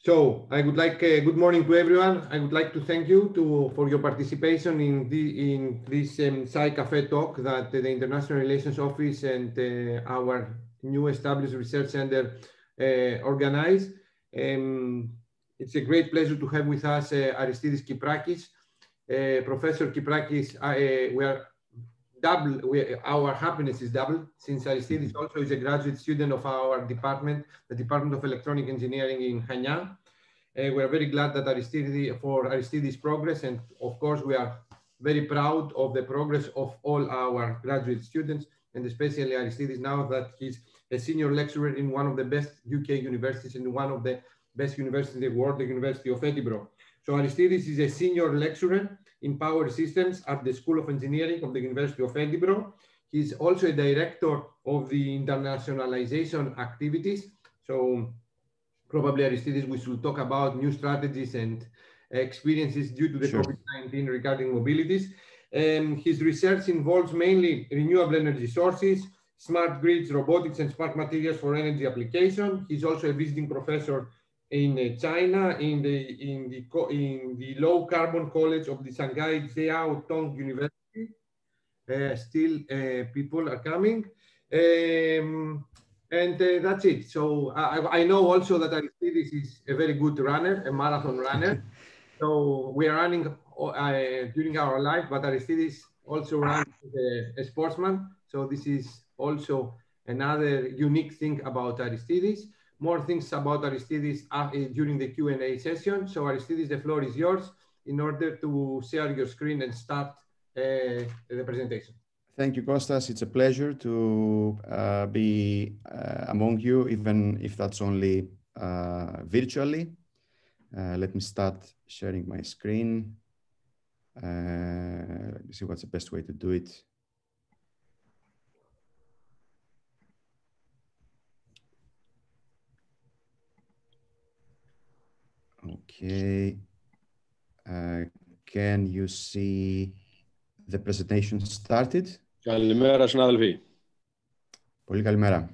So I would like good morning to everyone. I would like to thank you for your participation in this Sci Cafe talk that the International Relations Office and our new established research center organize. It's a great pleasure to have with us Aristides Kiprakis. Professor Kiprakis, our happiness is double since Aristides also is a graduate student of our department, the Department of Electronic Engineering in Hainan. We are very glad that Aristides' progress, and of course we are very proud of the progress of all our graduate students, and especially Aristides now that he's a senior lecturer in one of the best UK universities and one of the best universities in the world, the University of Edinburgh. So Aristides is a senior lecturer in power systems at the School of Engineering of the University of Edinburgh. He's also a director of the internationalization activities. So probably Aristides, we should talk about new strategies and experiences due to the COVID-19 regarding mobilities. His research involves mainly renewable energy sources, smart grids, robotics, and smart materials for energy application. He's also a visiting professor in China in the low carbon college of the Shanghai Jiao Tong University. Still people are coming. And that's it. So I know also that Aristides is a very good runner, a marathon runner. So we are running during our life, but Aristides also runs as a sportsman. So this is also another unique thing about Aristides. More things about Aristides during the Q&A session. So Aristides, the floor is yours in order to share your screen and start the presentation. Thank you, Kostas. It's a pleasure to be among you, even if that's only virtually. Let me start sharing my screen. Let me see what's the best way to do it. Okay. Can you see the presentation started? Καλημέρα, συνάδελφοι. Πολύ καλημέρα.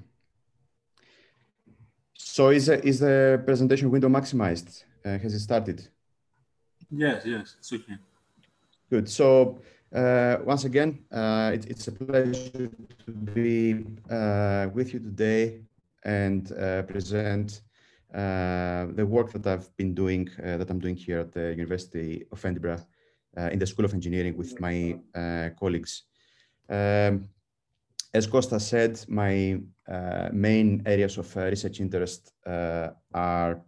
So is the presentation window maximized? Has it started? Yes, it's okay. Good. So once again, it's a pleasure to be with you today and present the work that I've been doing, that I'm doing here at the University of Edinburgh in the School of Engineering with my colleagues. As Costa said, my main areas of research interest are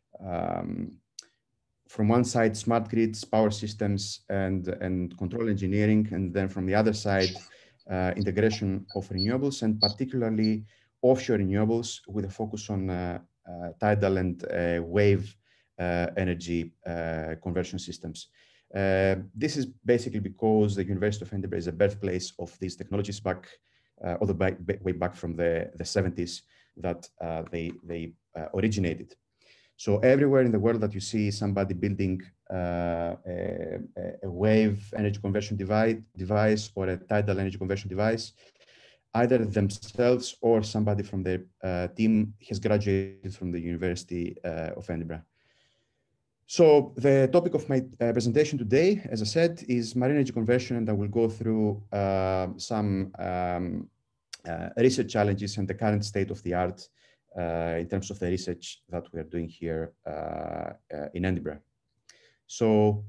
from one side, smart grids, power systems, and control engineering, and then from the other side, integration of renewables, and particularly offshore renewables with a focus on tidal and wave energy conversion systems. This is basically because the University of Edinburgh is a birthplace of these technologies all the way back from the 70s that they originated. So everywhere in the world that you see somebody building a wave energy conversion device or a tidal energy conversion device, either themselves or somebody from their team has graduated from the University of Edinburgh. So the topic of my presentation today, as I said, is marine energy conversion, and I will go through some research challenges and the current state of the art in terms of the research that we are doing here in Edinburgh. So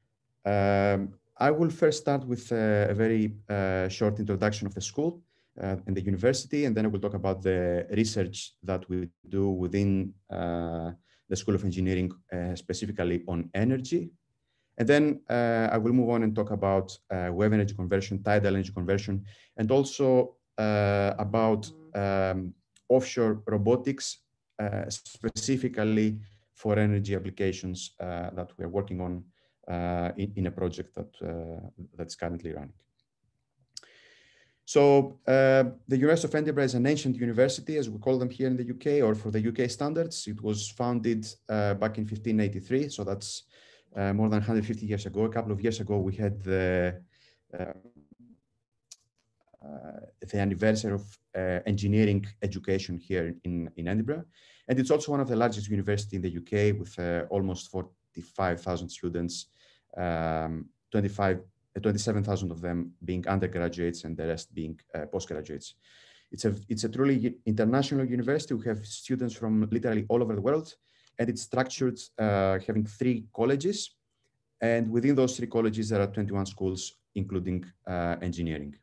I will first start with a very short introduction of the school and the university, and then I will talk about the research that we do within the School of Engineering, specifically on energy. And then I will move on and talk about wave energy conversion, tidal energy conversion, and also about offshore robotics, specifically for energy applications that we are working on in a project that's currently running. So the University of Edinburgh is an ancient university, as we call them here in the UK, or for the UK standards. It was founded back in 1583, so that's more than 150 years ago. A couple of years ago, we had the the anniversary of engineering education here in Edinburgh. And it's also one of the largest universities in the UK with almost 45,000 students, 27,000 of them being undergraduates and the rest being postgraduates. It's a truly international university. We have students from literally all over the world, and it's structured having 3 colleges. And within those 3 colleges, there are 21 schools, including engineering.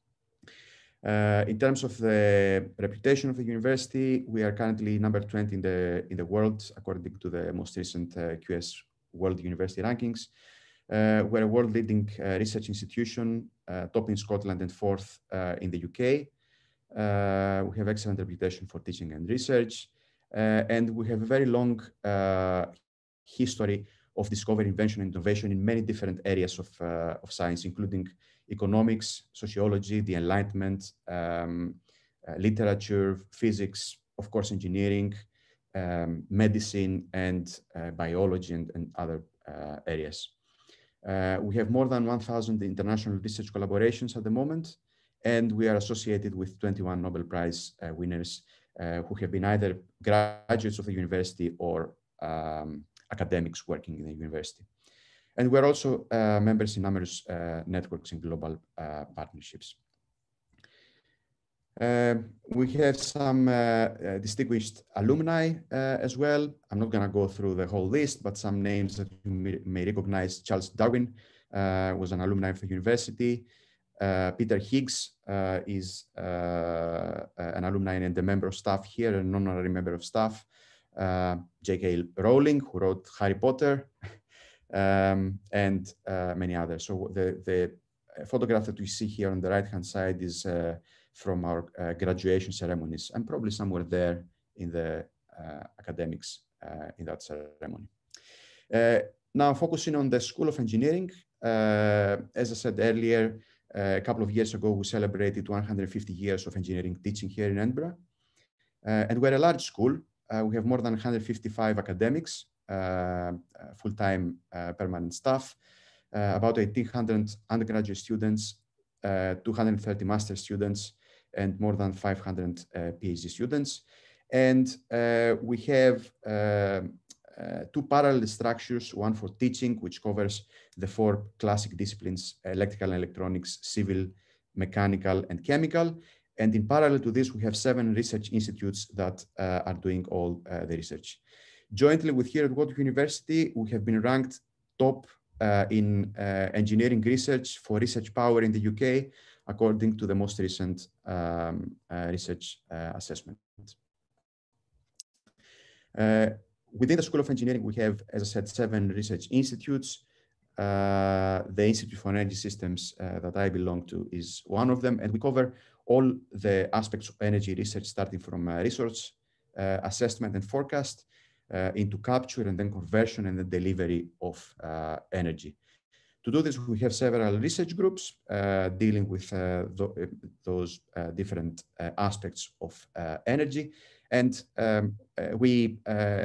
In terms of the reputation of the university, we are currently number 20 in the world, according to the most recent QS World University Rankings. We're a world-leading research institution, top in Scotland and 4th in the UK. We have excellent reputation for teaching and research, and we have a very long history of discovery, invention, and innovation in many different areas of science, including economics, sociology, the Enlightenment, literature, physics, of course, engineering, medicine, and biology, and other areas. We have more than 1,000 international research collaborations at the moment, and we are associated with 21 Nobel Prize winners who have been either graduates of the university or academics working in the university. And we're also members in numerous networks and global partnerships. We have some distinguished alumni as well. I'm not going to go through the whole list, but some names that you may recognize. Charles Darwin was an alumni of the university. Peter Higgs is an alumni and a member of staff here, an honorary member of staff. J.K. Rowling, who wrote Harry Potter, and many others. So the photograph that we see here on the right-hand side is from our graduation ceremonies. I'm probably somewhere there in the academics in that ceremony. Now, focusing on the School of Engineering, as I said earlier, a couple of years ago, we celebrated 150 years of engineering teaching here in Edinburgh. And we're a large school. We have more than 155 academics, full-time permanent staff, about 1,800 undergraduate students, 230 master students, and more than 500 PhD students. And we have 2 parallel structures, one for teaching, which covers the 4 classic disciplines, electrical and electronics, civil, mechanical, and chemical. And in parallel to this, we have 7 research institutes that are doing all the research. Jointly with here at Warwick University, we have been ranked top in engineering research for research power in the UK, according to the most recent research assessment. Within the School of Engineering, we have, as I said, 7 research institutes. The Institute for Energy Systems that I belong to is one of them, and we cover all the aspects of energy research, starting from resource assessment and forecast into capture and then conversion and the delivery of energy. To do this, we have several research groups dealing with those different aspects of energy, and we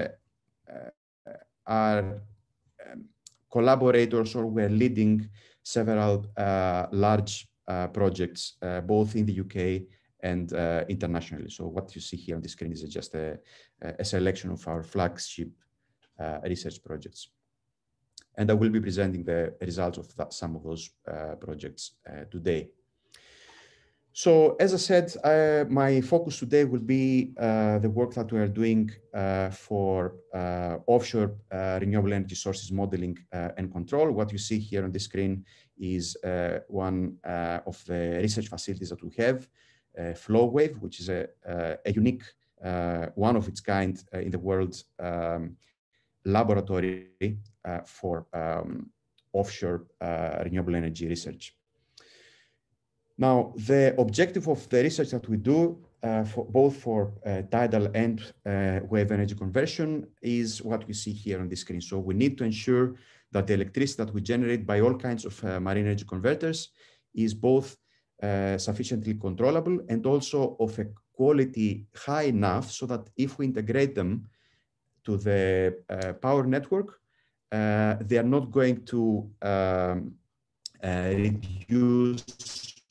are collaborators, or we're leading several large projects, both in the UK and internationally. So what you see here on the screen is just a selection of our flagship research projects. And I will be presenting the results of some of those projects today. So as I said, my focus today will be the work that we are doing for offshore renewable energy sources modeling and control. What you see here on the screen is one of the research facilities that we have, FlowWave, which is a unique, one of its kind in the world, laboratory for offshore renewable energy research. Now, the objective of the research that we do, both for tidal and wave energy conversion, is what you see here on the screen. So we need to ensure that the electricity that we generate by all kinds of marine energy converters is both sufficiently controllable and also of a quality high enough so that if we integrate them to the power network, they are not going to reduce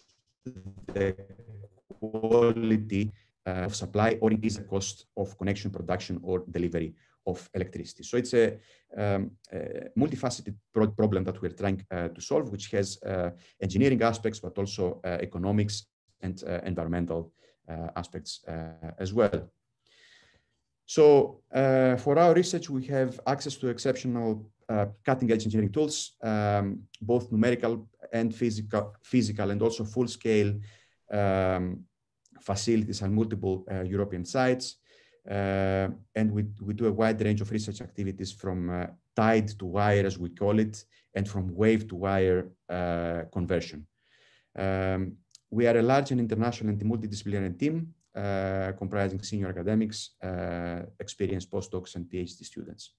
the quality of supply or increase the cost of connection, production, or delivery of electricity. So it's a multifaceted problem that we're trying to solve, which has engineering aspects, but also economics and environmental aspects as well. So for our research, we have access to exceptional cutting-edge engineering tools, both numerical and physical and also full-scale facilities and multiple European sites. And we do a wide range of research activities from tide to wire, as we call it, and from wave to wire conversion. We are a large and international and multidisciplinary team comprising senior academics, experienced postdocs, and PhD students.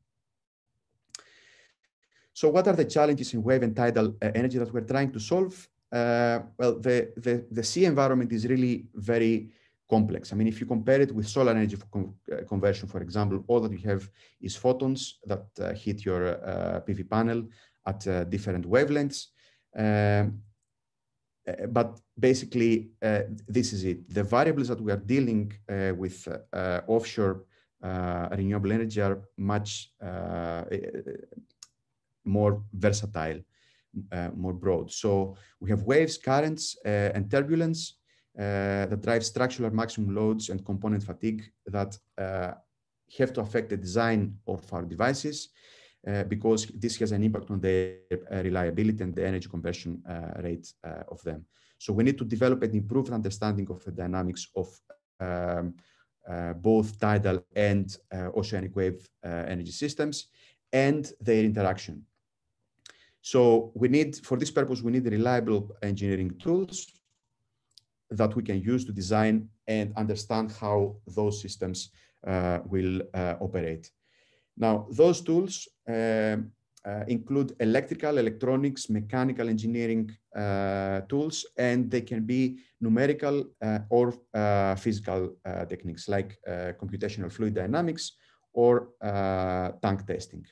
So what are the challenges in wave and tidal energy that we're trying to solve? Well, the sea environment is really very complex. I mean, if you compare it with solar energy conversion, for example, all that you have is photons that hit your PV panel at different wavelengths. But basically, this is it. The variables that we are dealing with offshore renewable energy are much more versatile, more broad. So we have waves, currents, and turbulence that drive structural maximum loads and component fatigue that have to affect the design of our devices because this has an impact on the reliability and the energy conversion rate of them. So we need to develop an improved understanding of the dynamics of both tidal and oceanic wave energy systems and their interaction. So we need, for this purpose, we need reliable engineering tools that we can use to design and understand how those systems will operate. Now, those tools include electrical, electronics, mechanical engineering tools, and they can be numerical or physical techniques like computational fluid dynamics or tank testing.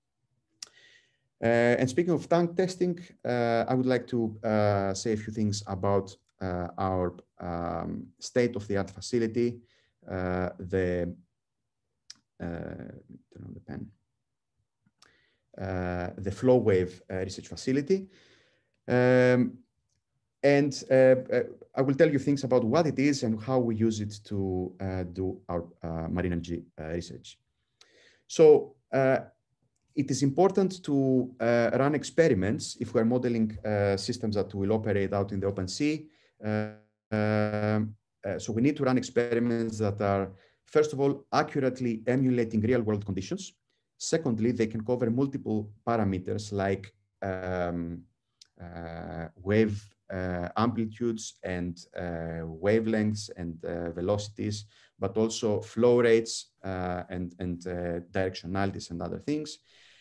And speaking of tank testing, I would like to say a few things about our state-of-the-art facility, turn on the pen, the flow wave research facility. And I will tell you things about what it is and how we use it to do our marine energy research. So it is important to run experiments if we're modeling systems that will operate out in the open sea. So we need to run experiments that are, first of all, accurately emulating real-world conditions. Secondly, they can cover multiple parameters like wave amplitudes and wavelengths and velocities, but also flow rates and directionalities and other things.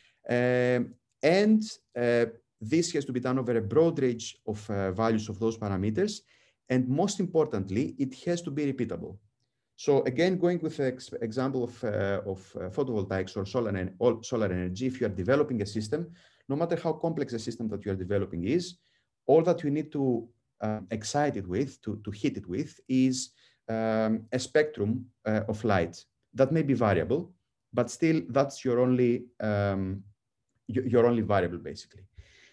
This has to be done over a broad range of values of those parameters. And most importantly, it has to be repeatable. So again, going with the example of photovoltaics or solar energy, if you are developing a system, no matter how complex the system that you are developing is, all that you need to excite it with, to hit it with, is a spectrum of light. That may be variable, but still that's your only variable, basically.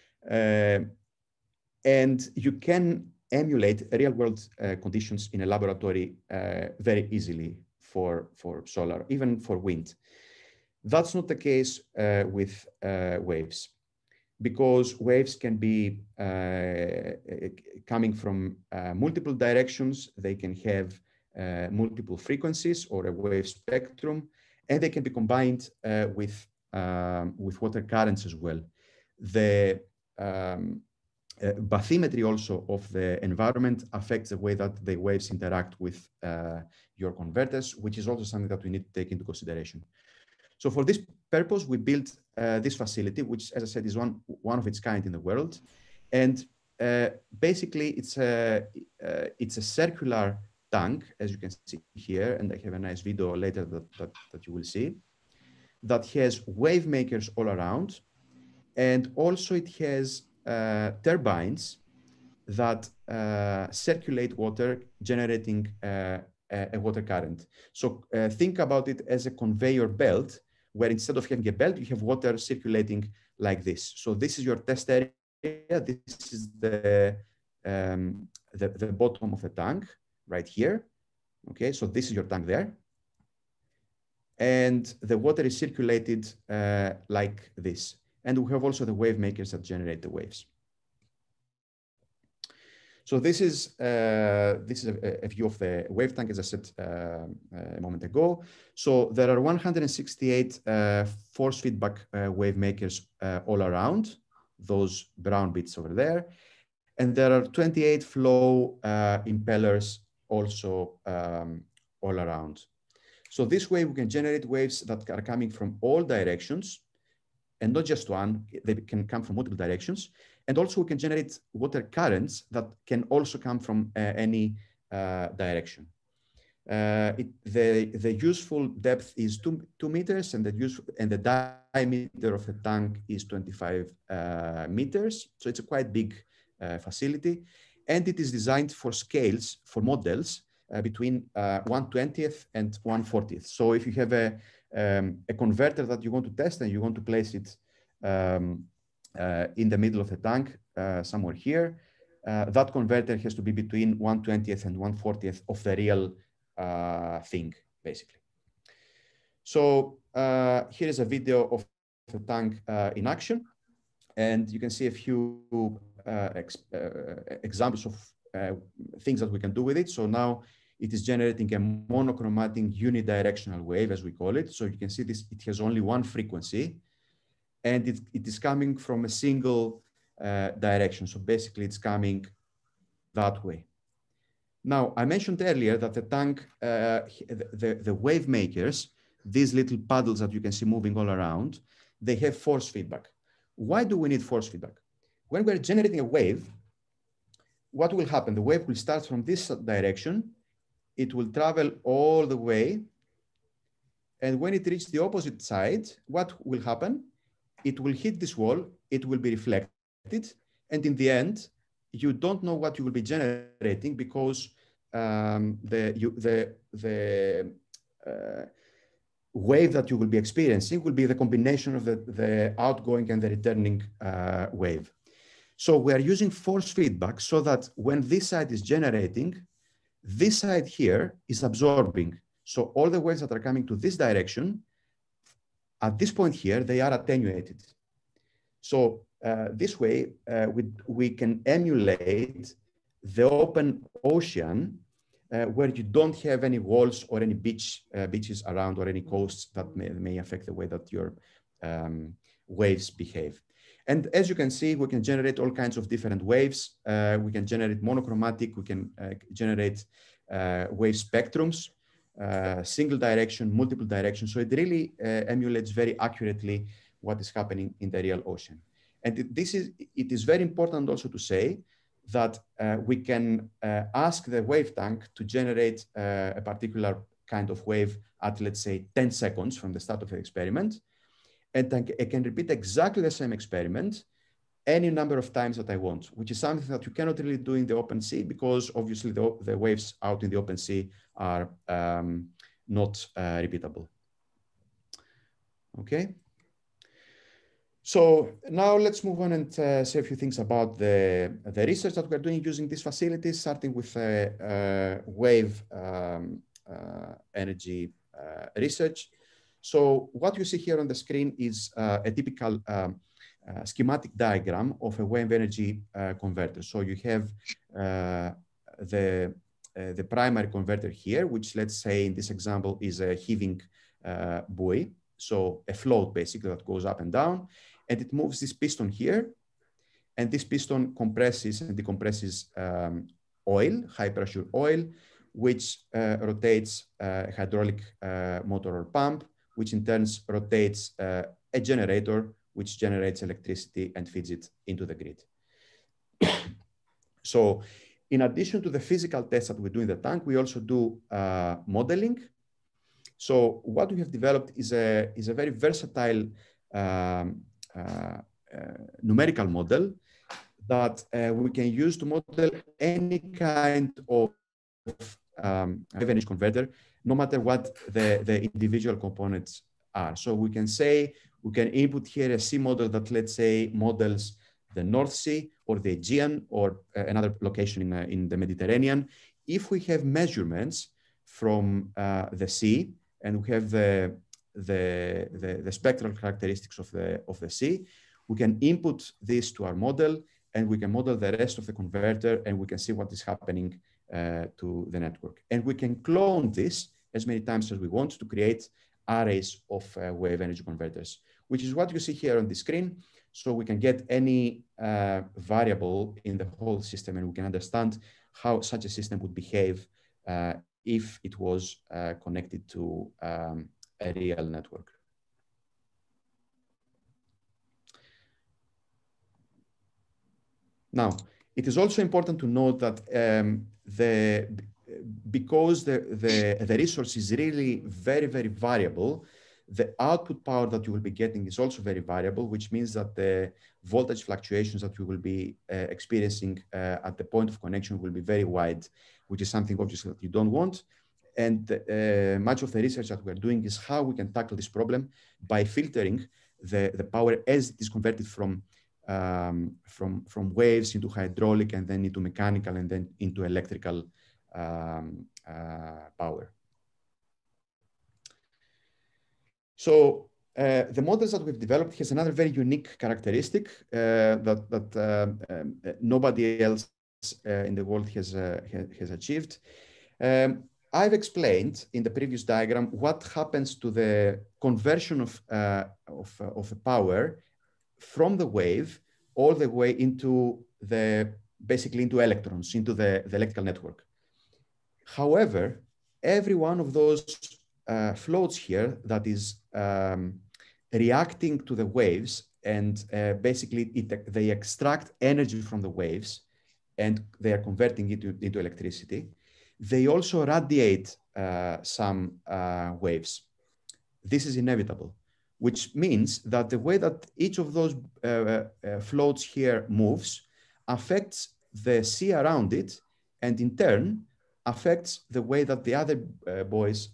And you can emulate real-world conditions in a laboratory very easily for solar, even for wind. That's not the case with waves, because waves can be coming from multiple directions. They can have multiple frequencies or a wave spectrum, and they can be combined with water currents as well. The bathymetry also of the environment affects the way that the waves interact with your converters, which is also something that we need to take into consideration. So for this purpose, we built this facility, which, as I said, is one of its kind in the world. And basically, it's a circular tank, as you can see here, and I have a nice video later that you will see, that has wave makers all around. And also it has turbines that circulate water, generating a water current. So think about it as a conveyor belt, where instead of having a belt, you have water circulating like this. So this is your test area. This is the bottom of the tank right here. Okay, so this is your tank there. And the water is circulated like this. And we have also the wave makers that generate the waves. So this is a view of the wave tank, as I said a moment ago. So there are 168 force feedback wave makers all around, those brown bits over there. And there are 28 flow impellers also all around. So this way we can generate waves that are coming from all directions, and not just one, they can come from multiple directions. And also we can generate water currents that can also come from any direction. The useful depth is 2 meters, and the diameter of the tank is 25 meters. So it's a quite big facility, and it is designed for scales, for models between 1/20th and 1/40th. So if you have a converter that you want to test and you want to place it in the middle of the tank, somewhere here, that converter has to be between 1/20th and 1/40th of the real thing, basically. So here is a video of the tank in action, and you can see a few examples of things that we can do with it. So now it is generating a monochromatic unidirectional wave, as we call it. So you can see this, it has only one frequency, and it is coming from a single direction. So basically it's coming that way. Now, I mentioned earlier that the tank, the wave makers, these little paddles that you can see moving all around, they have force feedback. Why do we need force feedback? When we're generating a wave, what will happen? The wave will start from this direction. It will travel all the way. And when it reaches the opposite side, what will happen? It will hit this wall. It will be reflected. And in the end, you don't know what you will be generating, because the wave that you will be experiencing will be the combination of the outgoing and the returning wave. So we are using force feedback so that when this side is generating, this side here is absorbing. So all the waves that are coming to this direction, at this point here, they are attenuated. So this way, we can emulate the open ocean where you don't have any walls or any beaches around, or any coasts that may affect the way that your waves behave. And as you can see, we can generate all kinds of different waves. We can generate monochromatic, we can generate wave spectrums, single direction, multiple direction. So it really emulates very accurately what is happening in the real ocean. And it is very important also to say that we can ask the wave tank to generate a particular kind of wave at, let's say, 10 seconds from the start of the experiment. And I can repeat exactly the same experiment any number of times that I want, which is something that you cannot really do in the open sea, because obviously the waves out in the open sea are not repeatable. Okay. So now let's move on and say a few things about the research that we're doing using these facilities, starting with wave energy research. So what you see here on the screen is a typical schematic diagram of a wave energy converter. So you have the primary converter here, which, let's say in this example, is a heaving buoy. So a float basically that goes up and down, and it moves this piston here, and this piston compresses and decompresses oil, high pressure oil, which rotates a hydraulic motor or pump, which in turn rotates a generator, which generates electricity and feeds it into the grid. So in addition to the physical tests that we do in the tank, we also do modeling. So what we have developed is a very versatile numerical model that we can use to model any kind of wave energy converter, no matter what the individual components are. So we can say, we can input here a sea model that, let's say, models the North Sea or the Aegean or another location in the Mediterranean. If we have measurements from the sea and we have the spectral characteristics of the sea, we can input this to our model and we can model the rest of the converter and we can see what is happening to the network. And we can clone this as many times as we want to create arrays of wave energy converters, which is what you see here on the screen. So we can get any variable in the whole system and we can understand how such a system would behave if it was connected to a real network. Now, it is also important to note that because the resource is really very, very variable, the output power that you will be getting is also very variable, which means that the voltage fluctuations that you will be experiencing at the point of connection will be very wide, which is something obviously that you don't want. And much of the research that we're doing is how we can tackle this problem by filtering the power as it is converted from waves into hydraulic and then into mechanical and then into electrical power. So the models that we've developed has another very unique characteristic that nobody else in the world has achieved. I've explained in the previous diagram what happens to the conversion of the power from the wave all the way into basically into electrons, into the electrical network. However, every one of those floats here that is reacting to the waves and basically they extract energy from the waves and they are converting it into electricity. They also radiate some waves. This is inevitable, which means that the way that each of those floats here moves affects the sea around it, and in turn affects the way that the other buoys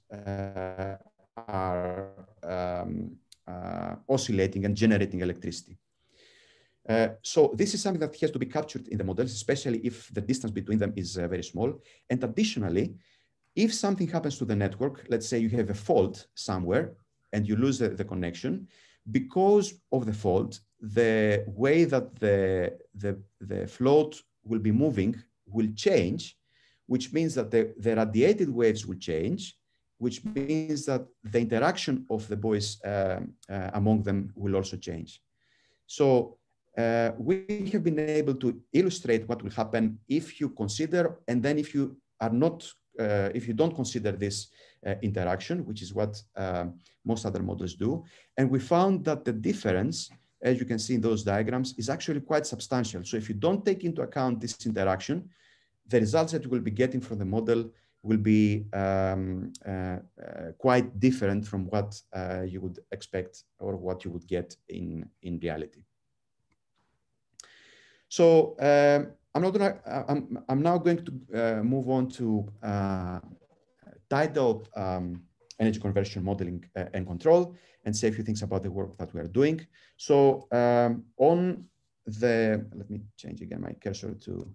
are oscillating and generating electricity. So this is something that has to be captured in the models, especially if the distance between them is very small. And additionally, if something happens to the network, let's say you have a fault somewhere and you lose the connection, because of the fault, the way that the float will be moving will change, which means that the radiated waves will change, which means that the interaction of the buoys among them will also change. So we have been able to illustrate what will happen if you consider, and then if you are not, if you don't consider this interaction, which is what most other models do. And we found that the difference, as you can see in those diagrams, is actually quite substantial. So if you don't take into account this interaction, the results that you will be getting from the model will be quite different from what you would expect or what you would get in reality. So I'm now going to move on to tidal energy conversion modeling and control, and say a few things about the work that we are doing. So on the, let me change again my cursor to,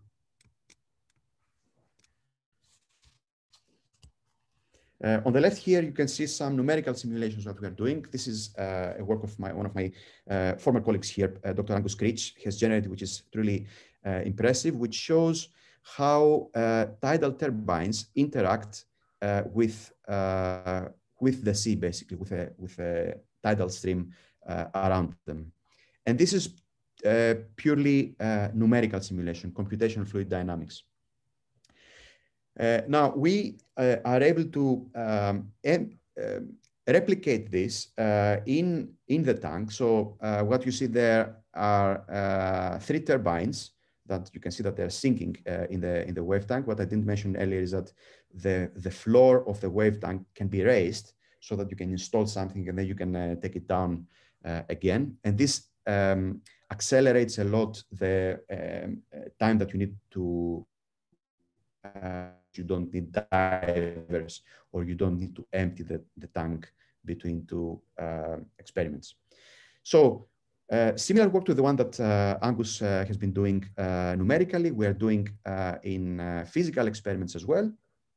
on the left here, you can see some numerical simulations that we are doing. This is a work of one of my former colleagues here, Dr. Angus Creech, has generated, which is truly impressive, which shows how tidal turbines interact with the sea, basically, with a tidal stream around them. And this is purely numerical simulation, computational fluid dynamics. Now, we are able to replicate this in the tank. So what you see there are 3 turbines that you can see that they're sinking in the wave tank. What I didn't mention earlier is that the floor of the wave tank can be raised so that you can install something and then you can take it down again. And this accelerates a lot the time that you need to, you don't need divers, or you don't need to empty the tank between two experiments. So similar work to the one that Angus has been doing numerically, we are doing in physical experiments as well.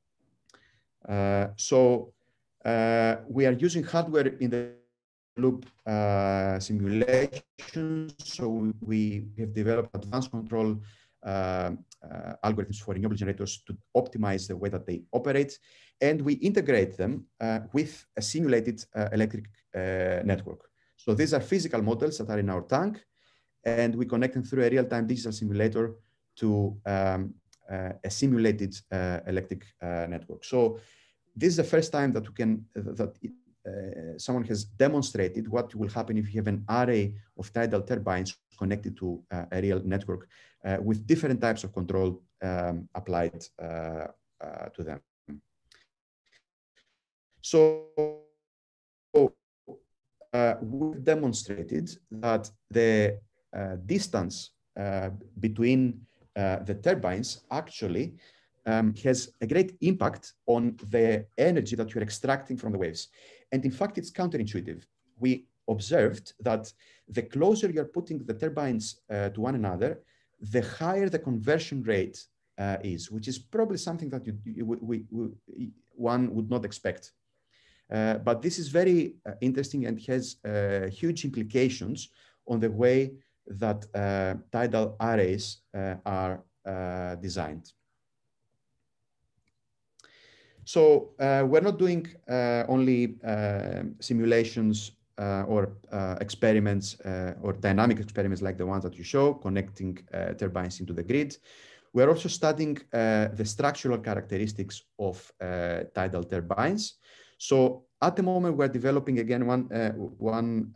We are using hardware in the loop simulations. So we have developed advanced control algorithms for renewable generators to optimize the way that they operate. And we integrate them with a simulated electric network. So these are physical models that are in our tank, and we connect them through a real-time digital simulator to a simulated electric network. So this is the first time that we can, someone has demonstrated what will happen if you have an array of tidal turbines connected to a real network with different types of control applied to them. So we've demonstrated that the distance between the turbines actually has a great impact on the energy that you're extracting from the waves. And in fact, it's counterintuitive. We observed that the closer you're putting the turbines to one another, the higher the conversion rate is, which is probably something that one would not expect. But this is very interesting and has huge implications on the way that tidal arrays are designed. So we're not doing only simulations or experiments or dynamic experiments like the ones that you show, connecting turbines into the grid. We're also studying the structural characteristics of tidal turbines. So at the moment, we're developing again one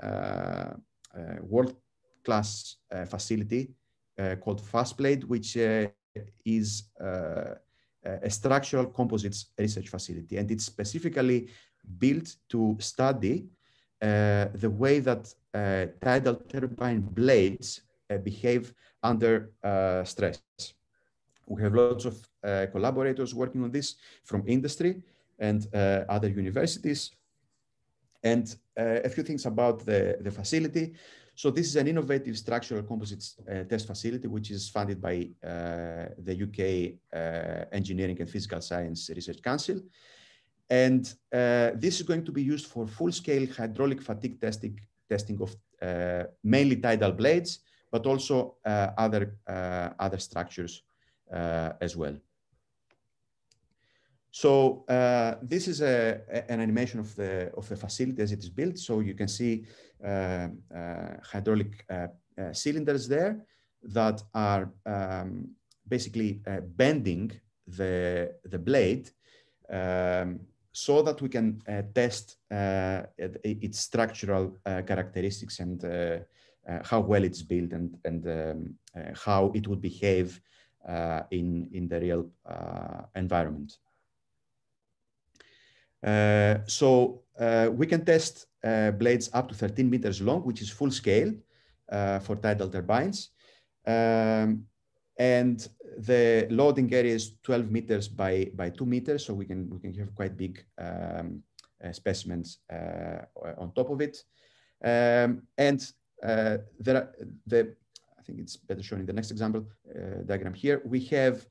world-class facility called FastBlade, which is a structural composites research facility. And it's specifically built to study the way that tidal turbine blades behave under stress. We have lots of collaborators working on this from industry and other universities. And a few things about the facility. So this is an innovative structural composites test facility, which is funded by the UK Engineering and Physical Science Research Council. And this is going to be used for full-scale hydraulic fatigue testing of mainly tidal blades, but also other structures as well. So this is an animation of the facility as it is built. So you can see hydraulic cylinders there that are basically bending the blade so that we can test its structural characteristics and how well it's built and how it would behave in the real environment. So we can test blades up to 13 meters long, which is full scale for tidal turbines. And the loading area is 12 meters by 2 meters. So we can have quite big specimens on top of it. And there are I think it's better shown in the next example diagram here. We have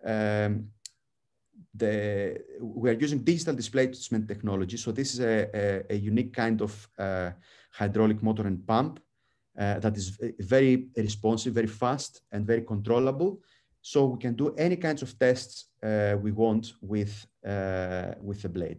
we are using digital displacement technology. So this is a unique kind of hydraulic motor and pump that is very responsive, very fast, and very controllable. So we can do any kinds of tests we want with the blade.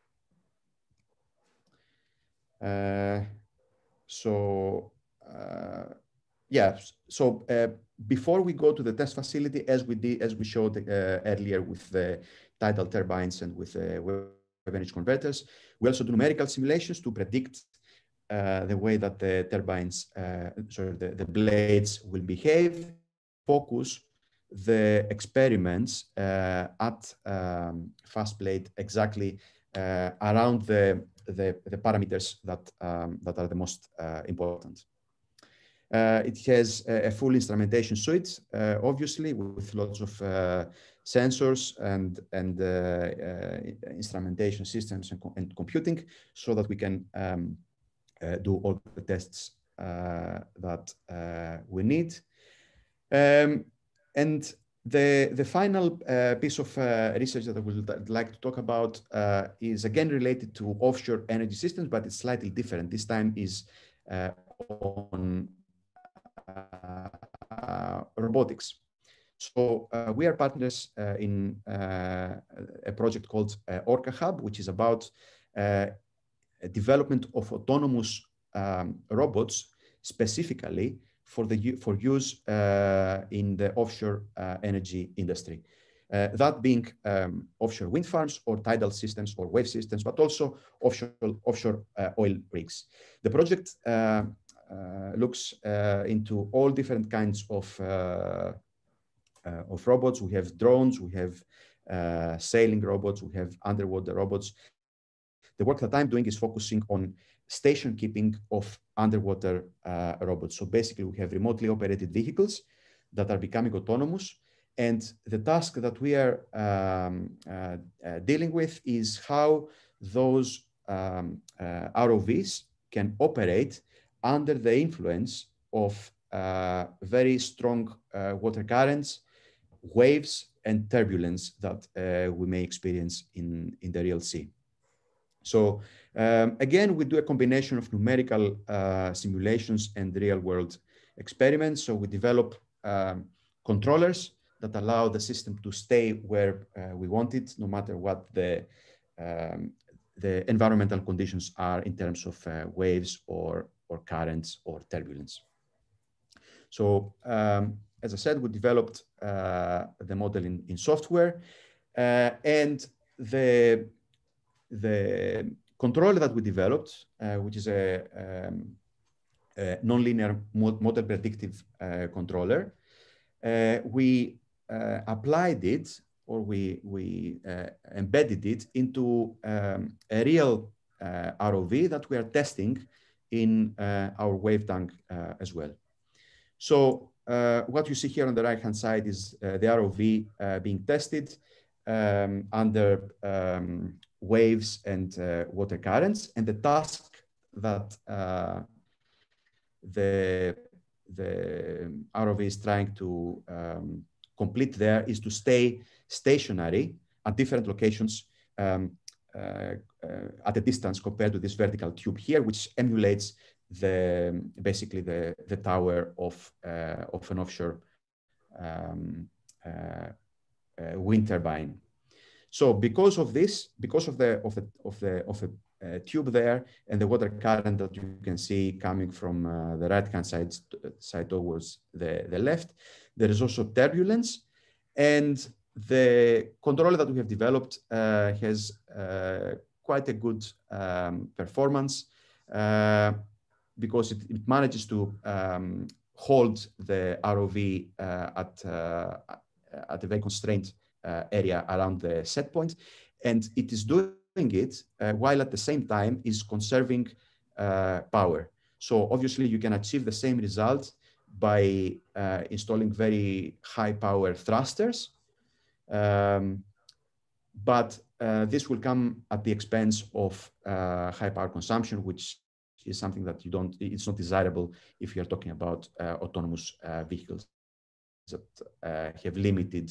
Yeah, so before we go to the test facility, as we showed earlier with the tidal turbines and with the wave energy converters, we also do numerical simulations to predict the way that the turbines, the blades will behave. Focus the experiments at FastBlade exactly around the parameters that are the most important. It has a full instrumentation suite, obviously, with lots of sensors and instrumentation systems and computing, so that we can do all the tests that we need. And the final piece of research that I would like to talk about is again related to offshore energy systems, but it's slightly different. This time is on robotics. So we are partners in a project called Orca Hub, which is about development of autonomous robots specifically for use in the offshore energy industry. That being offshore wind farms or tidal systems or wave systems, but also offshore oil rigs. The project looks into all different kinds of robots. We have drones, we have sailing robots, we have underwater robots. The work that I'm doing is focusing on station keeping of underwater robots. So basically, we have remotely operated vehicles that are becoming autonomous. And the task that we are dealing with is how those ROVs can operate under the influence of very strong water currents, waves, and turbulence that we may experience in the real sea. So again, we do a combination of numerical simulations and real-world experiments. So we develop controllers that allow the system to stay where we want it, no matter what the environmental conditions are in terms of waves or currents or turbulence. So as I said, we developed the model in software, and the controller that we developed, which is a nonlinear model predictive controller, we applied it, or we embedded it into a real ROV that we are testing in our wave tank as well. So what you see here on the right-hand side is the ROV being tested under waves and water currents, and the task that the ROV is trying to complete there is to stay stationary at different locations at a distance compared to this vertical tube here, which emulates basically the tower of an offshore wind turbine. So because of this, because of the tube there and the water current that you can see coming from the right-hand side towards the left, there is also turbulence, and the controller that we have developed has quite a good performance because it manages to hold the ROV at a very constrained area around the set point, and it is doing it while at the same time is conserving power. So obviously you can achieve the same result by installing very high power thrusters, but this will come at the expense of high power consumption, which is something that it's not desirable if you're talking about autonomous vehicles that have limited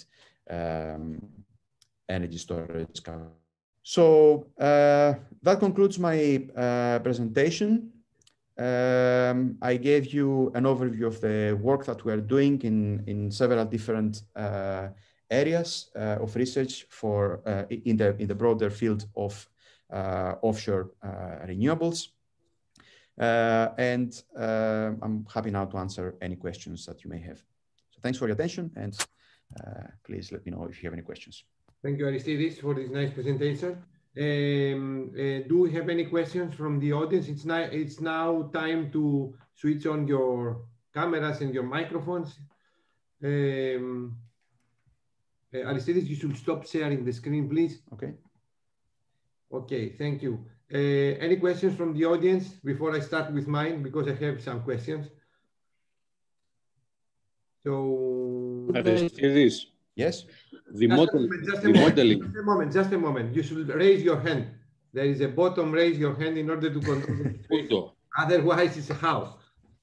energy storage. So that concludes my presentation. I gave you an overview of the work that we are doing in several different areas of research in the broader field of offshore renewables. And I'm happy now to answer any questions that you may have. So thanks for your attention, and please let me know if you have any questions. Thank you, Aristides, for this nice presentation. Do we have any questions from the audience? It's now time to switch on your cameras and your microphones. Aristides, you should stop sharing the screen, please. Okay. Okay, thank you. Any questions from the audience before I start with mine? Because I have some questions. So Aristides, Yes. the modeling. Just a moment. You should raise your hand. There is a button, raise your hand in order to control the situation. Otherwise, it's a house.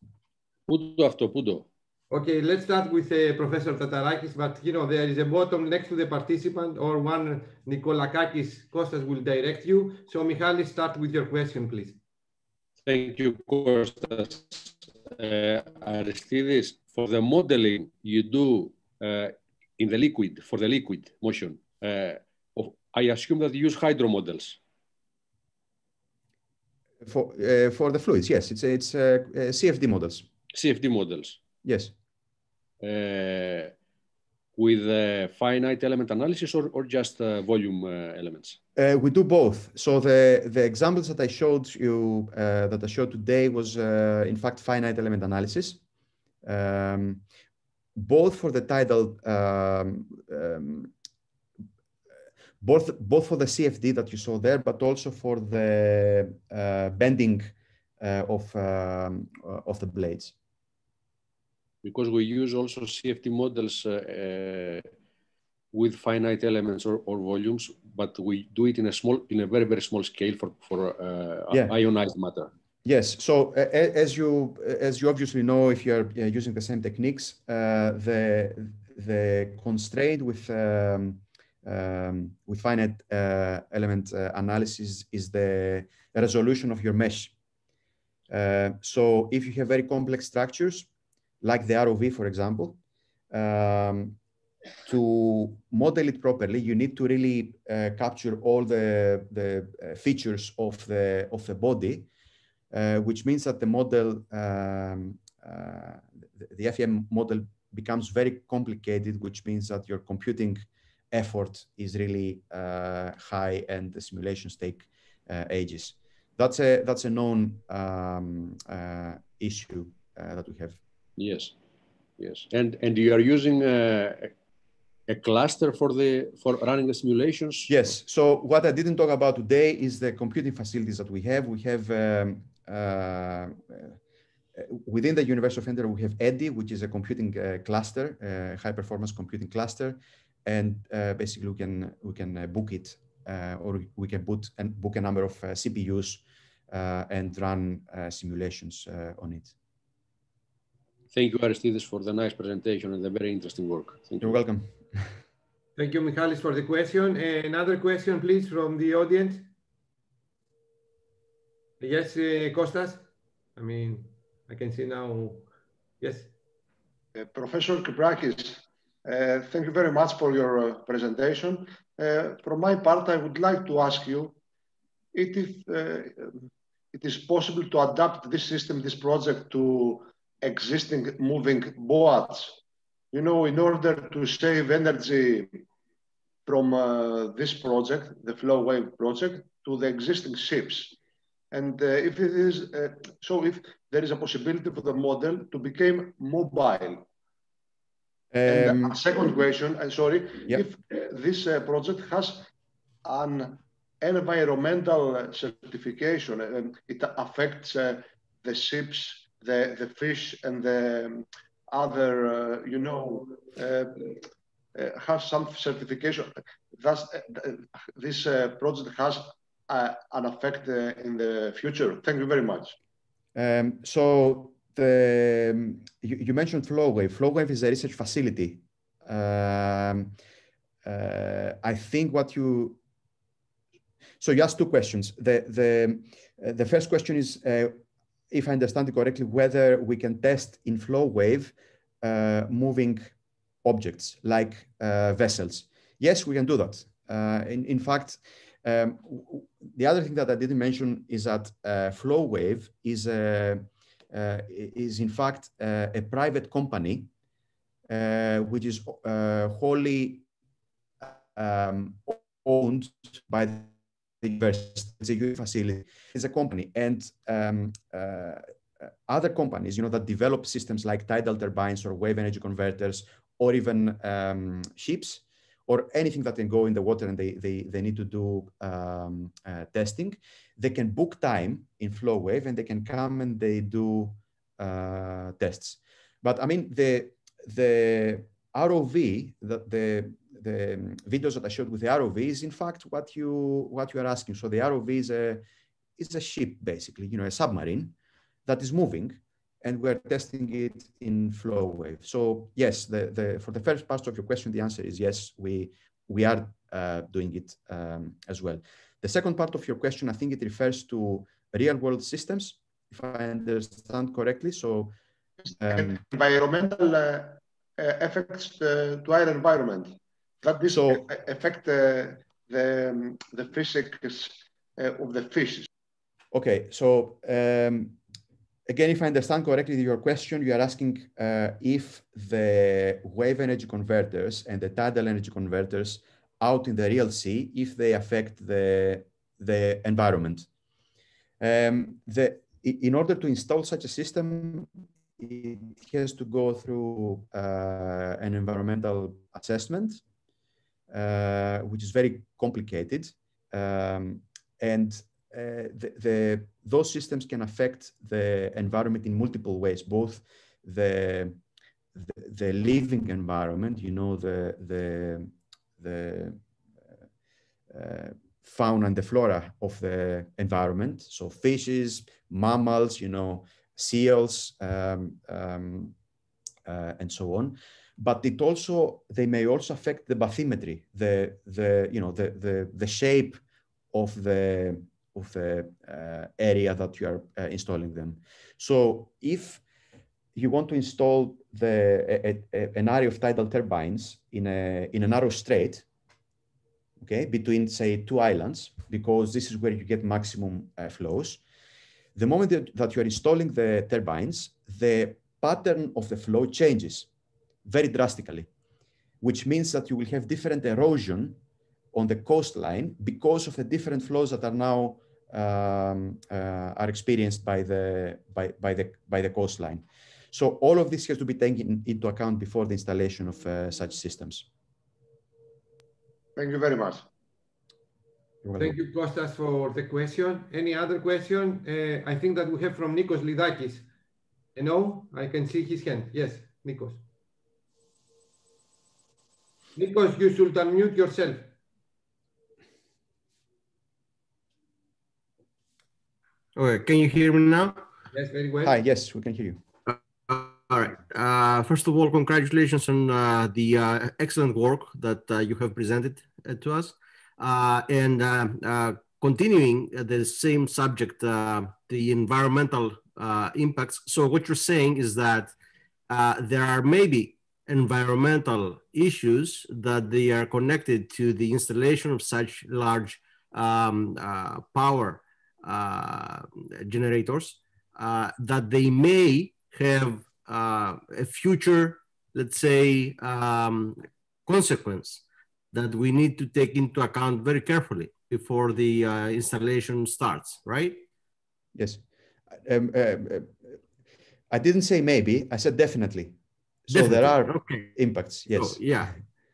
Πού Okay, let's start with Professor Tatarakis, but you know, there is a button next to the participant, or one Nikolakakis Kostas will direct you. So Michalis, start with your question, please. Thank you, Kostas. Aristides, for the modeling you do in the liquid, for the liquid motion, I assume that you use hydro models. For the fluids, yes, it's CFD models. CFD models. Yes. With finite element analysis or just volume elements? We do both. So the examples that I showed you, that I showed today was in fact finite element analysis. Both for the tidal, both for the CFD that you saw there, but also for the bending of the blades. Because we use also CFD models with finite elements or volumes, but we do it in a very, very small scale for ionized matter. Yes. So as you obviously know, if you're using the same techniques, the constraint with finite element analysis is the resolution of your mesh. So if you have very complex structures, like the ROV, for example, to model it properly, you need to really capture all the features of the body, which means that the model, the FEM model becomes very complicated, which means that your computing effort is really high and the simulations take ages. That's a known issue that we have. Yes, yes, and you are using a cluster for running the simulations. Yes. So what I didn't talk about today is the computing facilities that we have. We have within the University of Edinburgh, we have EDI, which is a computing cluster, high performance computing cluster, and basically we can book it, or we can book a number of CPUs and run simulations on it. Thank you, Aristides, for the nice presentation and the very interesting work. Thank you. You're welcome. Thank you, Michalis, for the question. Another question, please, from the audience. Yes, Kostas? I mean, I can see now. Yes. Professor Kiprakis, thank you very much for your presentation. From my part, I would like to ask you if it is possible to adapt this system, this project, to existing moving boats, you know, in order to save energy from this project, the flow wave project, to the existing ships. And if it is, so if there is a possibility for the model to become mobile. And a second question, sorry, if this project has an environmental certification and it affects the ships, the fish, and the other, you know, have some certification. Thus, this project has an effect in the future. Thank you very much. So you mentioned FlowWave. FlowWave is a research facility. I think so you asked two questions. The first question is, if I understand it correctly, whether we can test in FlowWave moving objects like vessels. Yes, we can do that. In fact, the other thing that I didn't mention is that FlowWave is in fact a private company which is wholly owned by the university. It's a youth facility. It's a company, and other companies, you know, that develop systems like tidal turbines or wave energy converters, or even ships, or anything that can go in the water and they need to do testing, they can book time in FlowWave and they can come and they do tests. But I mean, the ROV, the videos that I showed with the ROV is in fact what you are asking. So the ROV is a ship, basically, you know, a submarine that is moving, and we're testing it in flow wave. So yes, for the first part of your question, the answer is yes, we are doing it as well. The second part of your question, I think it refers to real world systems, if I understand correctly. So environmental effects to our environment, that this affect the physics of the fish. Okay, so again, if I understand correctly your question, you are asking if the wave energy converters and the tidal energy converters out in the real sea, if they affect the environment. In order to install such a system, it has to go through an environmental assessment, which is very complicated. Those systems can affect the environment in multiple ways, both the living environment, you know, the fauna and the flora of the environment. So fishes, mammals, you know, seals, and so on. But they may also affect the bathymetry, the shape of the area that you are installing them. So if you want to install an array of tidal turbines in a narrow strait, okay, between, say, two islands, because this is where you get maximum flows. The moment that you are installing the turbines, the pattern of the flow changes very drastically, which means that you will have different erosion on the coastline because of the different flows that are now are experienced by the coastline. So all of this has to be taken into account before the installation of such systems. Thank you very much. Thank you, Kostas, for the question. Any other question? I think that we have from Nikos Lidakis. No, I can see his hand. Yes, Nikos. Nikos, you should unmute yourself. Okay, can you hear me now? Yes, very well. Hi, yes, we can hear you. All right. First of all, congratulations on the excellent work that you have presented to us. And continuing the same subject, the environmental impacts. So what you're saying is that there are maybe environmental issues that they are connected to the installation of such large power generators, that they may have a future, let's say, consequence that we need to take into account very carefully before the installation starts, right? Yes. I didn't say maybe, I said definitely. So there are impacts, yes. So, yeah.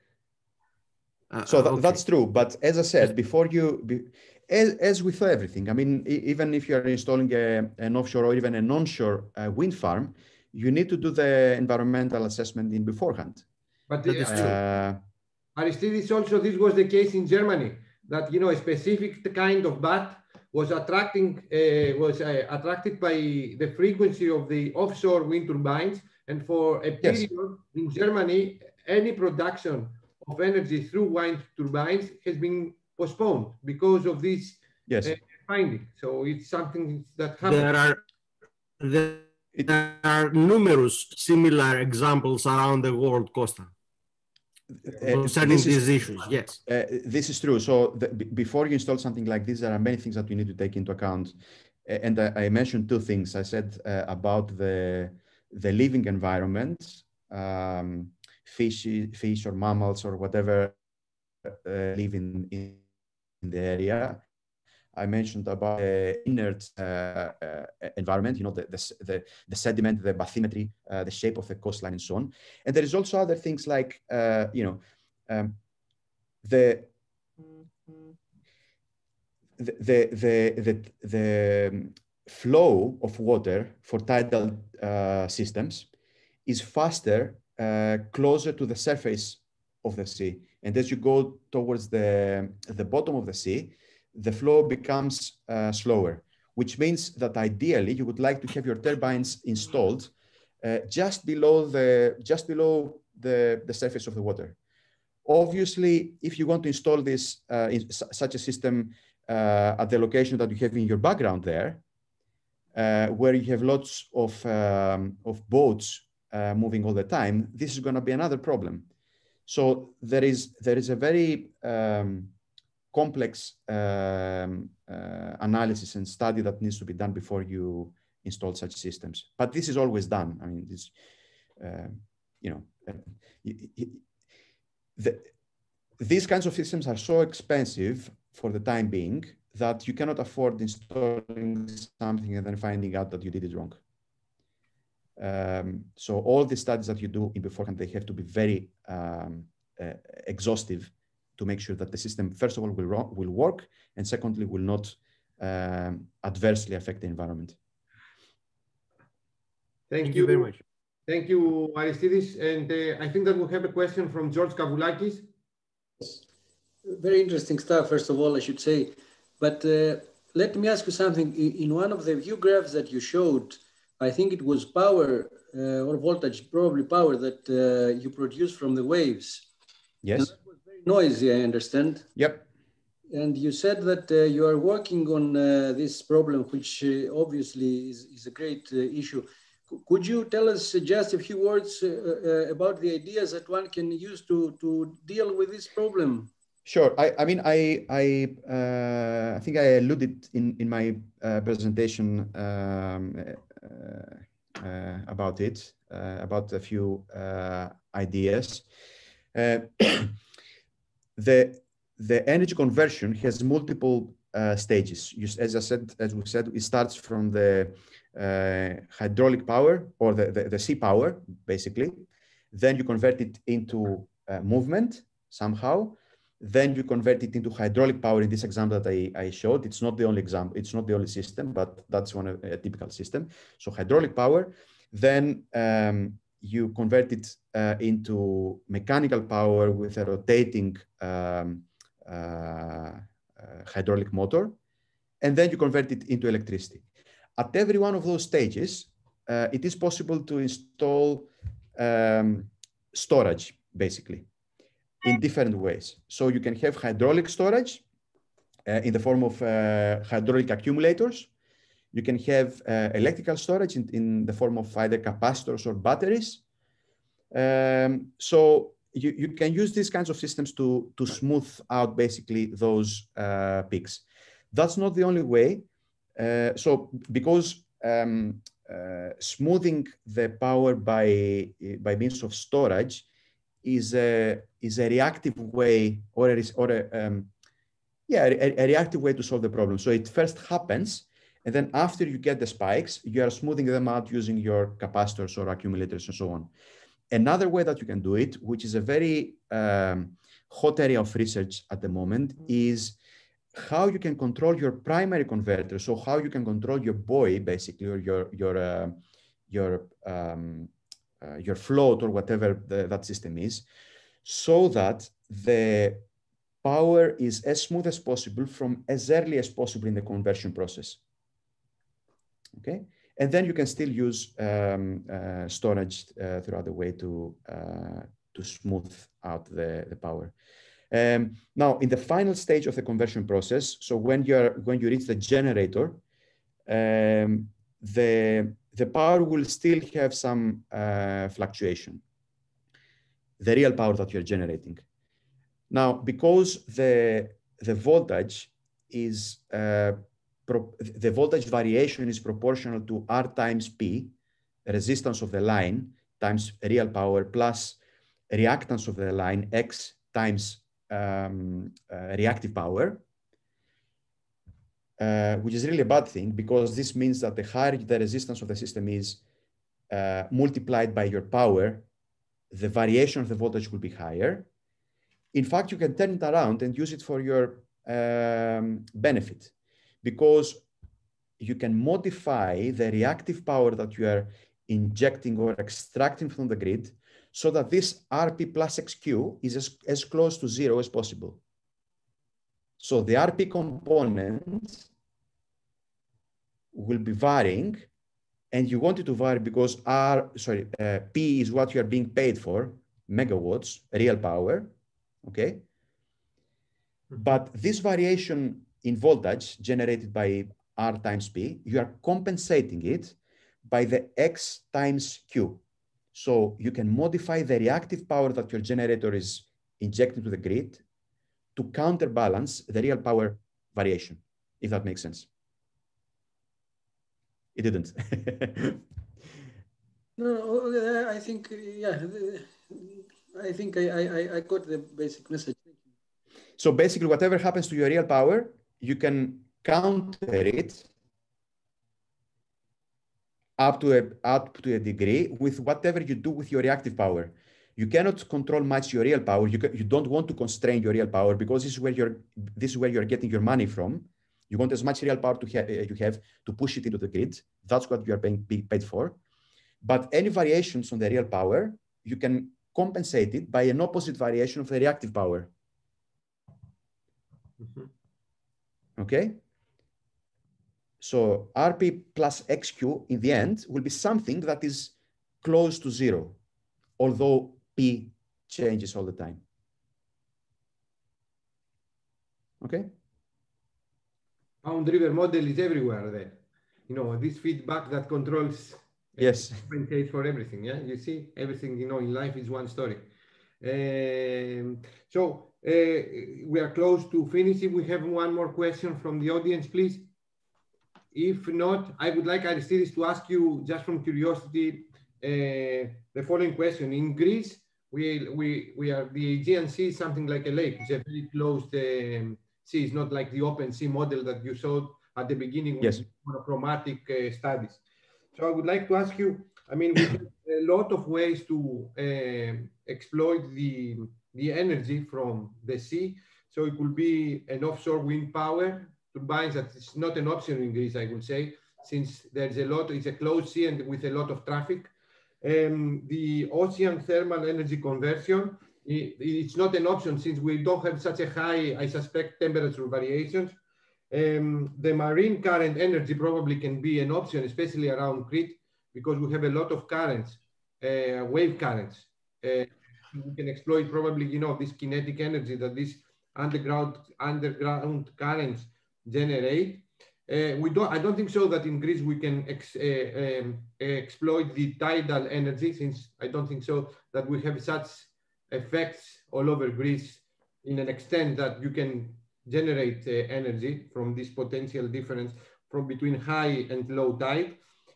That's true. But as I said, before as with everything, I mean, even if you're installing an offshore or even an onshore wind farm, you need to do the environmental assessment in beforehand. But that is true. Aristides, also this was the case in Germany, that, you know, a specific kind of bat was attracted by the frequency of the offshore wind turbines, and for a period in Germany, any production of energy through wind turbines has been postponed because of this finding. So it's something that happens. There are numerous similar examples around the world, Costa, concerning these issues. Yes, this is true. So before you install something like this, there are many things that you need to take into account. And I mentioned two things. I said about the living environment, fish or mammals or whatever live in the area. I mentioned about inert environment, you know, the sediment, the bathymetry, the shape of the coastline, and so on. And there is also other things like, you know, the flow of water for tidal systems is faster closer to the surface of the sea. And as you go towards the bottom of the sea, the flow becomes slower, which means that ideally you would like to have your turbines installed just below the surface of the water. Obviously, if you want to install this in such a system at the location that you have in your background there, where you have lots of boats moving all the time, this is going to be another problem. So there is a very complex analysis and study that needs to be done before you install such systems. But this is always done. I mean, this, these kinds of systems are so expensive for the time being that you cannot afford installing something and then finding out that you did it wrong. So all the studies that you do in beforehand, they have to be very exhaustive to make sure that the system, first of all, will work, and secondly, will not adversely affect the environment. Thank you very much. Thank you, Aristides. And I think that we have a question from George Kavoulakis. Yes. Very interesting stuff, first of all, I should say. But let me ask you something. In one of the view graphs that you showed, I think it was power or voltage, probably power that you produce from the waves. Yes. And that was very noisy, I understand. Yep. And you said that you are working on this problem, which obviously is a great issue. Could you tell us just a few words about the ideas that one can use to deal with this problem? Sure. I mean, I think I alluded in my presentation about it, about a few ideas. The energy conversion has multiple stages. As we said, it starts from the hydraulic power or the sea power, basically. Then you convert it into movement somehow. Then you convert it into hydraulic power in this example that I showed. It's not the only example, it's not the only system, but that's a typical system. So hydraulic power, then you convert it into mechanical power with a rotating hydraulic motor, and then you convert it into electricity. At every one of those stages, it is possible to install storage, basically, in different ways. So you can have hydraulic storage in the form of hydraulic accumulators. You can have electrical storage in the form of either capacitors or batteries. So you can use these kinds of systems to smooth out basically those peaks. That's not the only way. So because smoothing the power by means of storage is a reactive way or a reactive way to solve the problem. So it first happens, and then after you get the spikes, you are smoothing them out using your capacitors or accumulators and so on. Another way that you can do it, which is a very hot area of research at the moment, is how you can control your primary converter. So how you can control your buoy, basically, or your float or whatever that system is, so that the power is as smooth as possible from as early as possible in the conversion process. Okay, and then you can still use storage throughout the way to smooth out the power. Now, in the final stage of the conversion process, so when you reach the generator, the power will still have some fluctuation, the real power that you're generating. Now, because the voltage is the voltage variation is proportional to R times P, resistance of the line, times real power plus reactance of the line, X times reactive power, which is really a bad thing, because this means that the higher the resistance of the system is multiplied by your power, the variation of the voltage will be higher. In fact, you can turn it around and use it for your benefit, because you can modify the reactive power that you are injecting or extracting from the grid so that this RP plus XQ is as close to 0 as possible. So the RP component will be varying, and you want it to vary because P is what you are being paid for, megawatts, real power, okay? But this variation in voltage generated by R times P, you are compensating it by the X times Q. So you can modify the reactive power that your generator is injecting to the grid to counterbalance the real power variation, if that makes sense. It didn't. No, I think, yeah, I think I got the basic message. So basically, whatever happens to your real power, you can counter it up to a degree with whatever you do with your reactive power. You cannot control much your real power. You don't want to constrain your real power because this is where you're getting your money from. You want as much real power you have to push it into the grid. That's what you are being paid for. But any variations on the real power, you can compensate it by an opposite variation of the reactive power. Okay? So RP plus XQ in the end will be something that is close to 0, although P changes all the time. Okay? Bound river model is everywhere there. You know, this feedback that controls, yes, compensates for everything. Yeah, you see, everything, you know, in life is one story. We are close to finishing. We have one more question from the audience, please. If not, I would like Aristides to ask you, just from curiosity, the following question. In Greece, we are, the Aegean Sea is something like a lake. It's a very closed sea. It's not like the open sea model that you showed at the beginning with monochromatic studies. So I would like to ask you, I mean, we have a lot of ways to exploit the energy from the sea. So it could be an offshore wind power turbines that is not an option in Greece, I would say, since there's a lot, it's a closed sea and with a lot of traffic. The ocean thermal energy conversion, it's not an option since we don't have such a high, I suspect, temperature variations. The marine current energy probably can be an option, especially around Crete, because we have a lot of currents, wave currents. We can exploit probably, you know, this kinetic energy that these underground currents generate. I don't think so that in Greece we can exploit the tidal energy, since I don't think so that we have such effects all over Greece in an extent that you can generate energy from this potential difference from between high and low tide.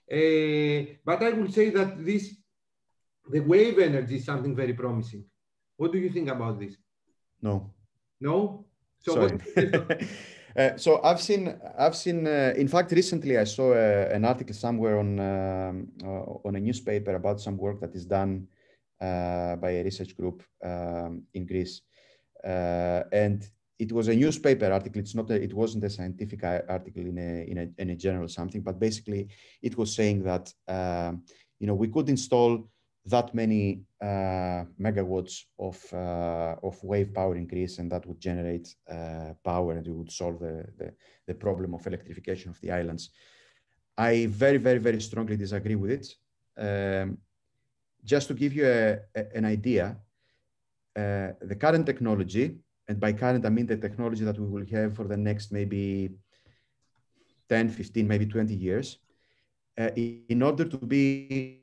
But I would say that the wave energy is something very promising. What do you think about this? No. No? So sorry. So I've seen. In fact, recently I saw an article somewhere on a newspaper about some work that is done by a research group in Greece, and it was a newspaper article. It's not. It wasn't a scientific article in a journal or something. But basically, it was saying that you know, we could install that many megawatts of wave power in Greece, and that would generate power, and it would solve the problem of electrification of the islands. I very, very, very strongly disagree with it. Just to give you an idea, the current technology, and by current I mean the technology that we will have for the next maybe 10, 15, maybe 20 years, in order to be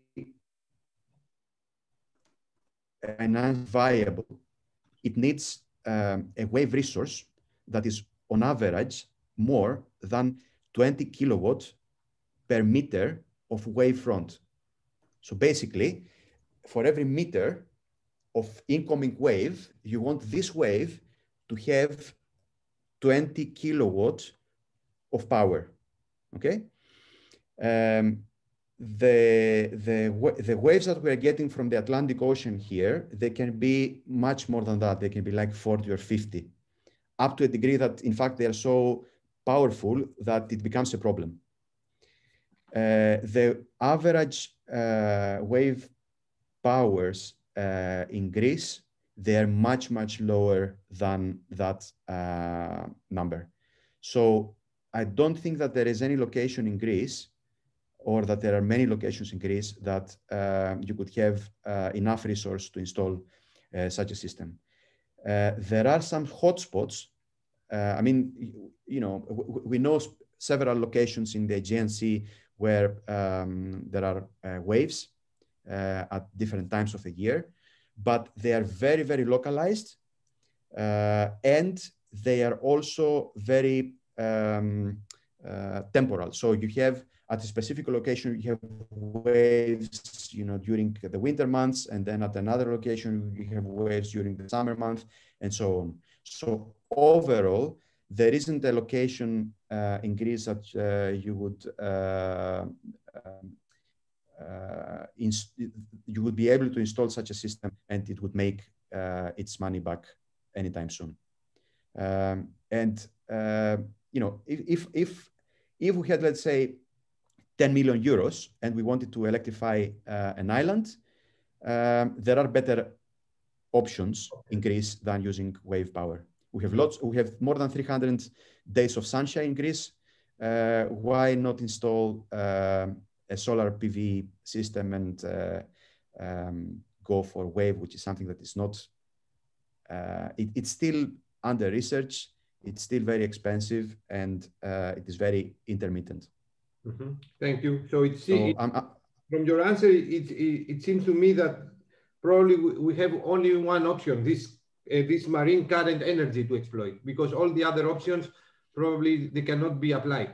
financially viable, it needs a wave resource that is on average more than 20 kilowatts per meter of wave front. So basically, for every meter of incoming wave, you want this wave to have 20 kilowatts of power, okay? The waves that we're getting from the Atlantic Ocean here, they can be much more than that. They can be like 40 or 50, up to a degree that, in fact, they are so powerful that it becomes a problem. The average wave powers in Greece, they're much, much lower than that number. So I don't think that there is any location in Greece, or that there are many locations in Greece that you could have enough resource to install such a system. There are some hotspots. I mean, we know several locations in the Aegean Sea where there are waves at different times of the year, but they are very, very localized, and they are also very temporal. So you have at a specific location, you have waves, during the winter months, and then at another location, you have waves during the summer month, and so on. So overall, there isn't a location in Greece that you would be able to install such a system, and it would make its money back anytime soon. If we had, let's say, 10 million euros and we wanted to electrify an island, there are better options in Greece than using wave power. We have more than 300 days of sunshine in Greece. Why not install a solar PV system and go for wave, which is something that is not, it's still under research, it's still very expensive, and it is very intermittent. Mm-hmm. Thank you. So from your answer, it seems to me that probably we have only one option, this marine current energy to exploit, because all the other options probably they cannot be applied.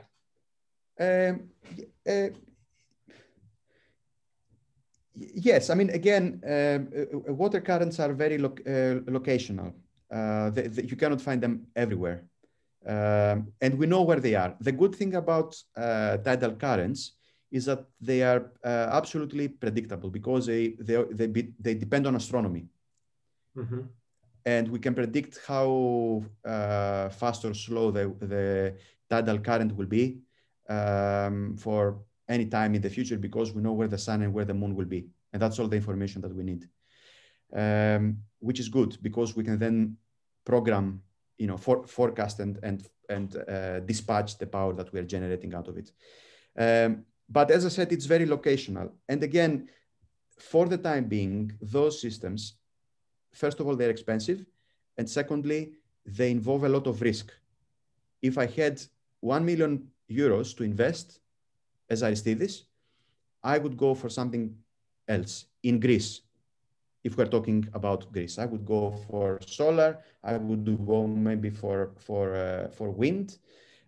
Yes, I mean, again, water currents are very locational. You cannot find them everywhere. And we know where they are. The good thing about tidal currents is that they are absolutely predictable, because they depend on astronomy. Mm-hmm. And we can predict how fast or slow the tidal current will be for any time in the future, because we know where the sun and where the moon will be. And that's all the information that we need, which is good, because we can then program, forecast and dispatch the power that we are generating out of it. But as I said, it's very locational. And again, for the time being, those systems, first of all, they're expensive. And secondly, they involve a lot of risk. If I had 1 million euros to invest as Aristides, I would go for something else in Greece. If we're talking about Greece, I would go for solar. I would go maybe for wind.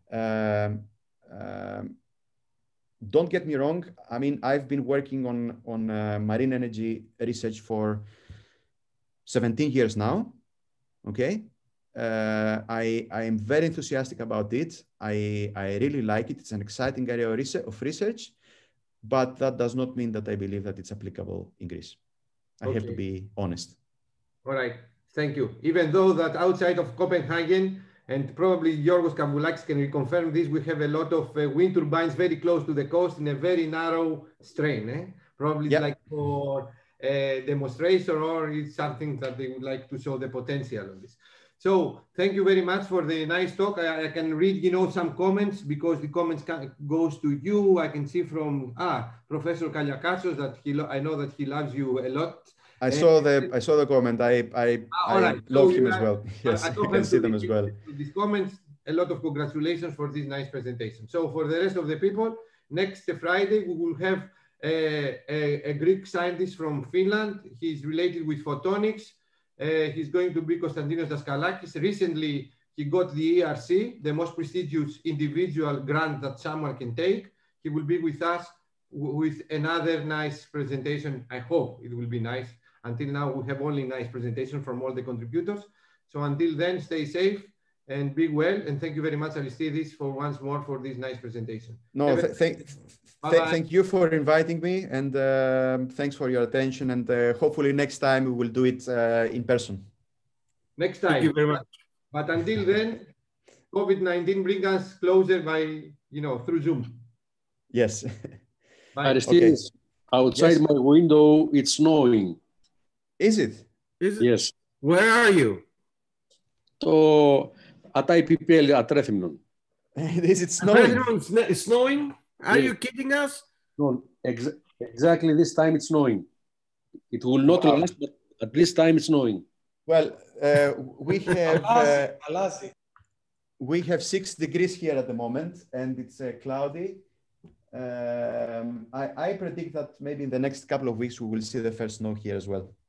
Don't get me wrong. I mean, I've been working on marine energy research for 17 years now. Okay, I am very enthusiastic about it. I really like it. It's an exciting area of research, but that does not mean that I believe that it's applicable in Greece. I have to be honest. All right, thank you. Even though that outside of Copenhagen, and probably Yorgos Kamboulakis can reconfirm this, we have a lot of wind turbines very close to the coast in a very narrow strain. Probably it's like for a demonstration, or it's something that they would like to show the potential of this. So thank you very much for the nice talk. I can read, some comments, because the comments goes to you. I can see from Professor Kaliakatsos that I know that he loves you a lot. I saw the comment. I love him as well. Yes, I can see them as well. These comments, a lot of congratulations for this nice presentation. So for the rest of the people, next Friday we will have a Greek scientist from Finland. He's related with photonics. He's going to be Konstantinos Daskalakis. Recently, he got the ERC, the most prestigious individual grant that someone can take. He will be with us with another nice presentation. I hope it will be nice. Until now, we have only nice presentation from all the contributors. So until then, stay safe and be well. And thank you very much, Aristides, for once more for this nice presentation. No, thank you for inviting me, and thanks for your attention. And hopefully next time we will do it in person. Next time. Thank you very much. But until then, COVID-19 brings us closer by, through Zoom. Yes. Aristides, outside my window, it's snowing. Is it? Is it? Yes. Where are you? At IPPL at Rethymnon. Is it snowing? It's snowing? Are Yes. you kidding us? No, exactly this time it's snowing. It will not last, but at this time it's snowing. Well, we have 6 degrees here at the moment, and it's cloudy. I predict that maybe in the next couple of weeks we will see the first snow here as well.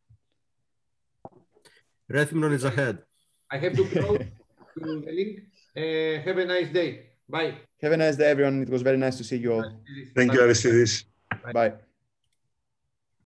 Rethymnon is ahead. I have to close to the link. Have a nice day. Bye. Have a nice day, everyone. It was very nice to see you all. Thank you, Aristides. Bye.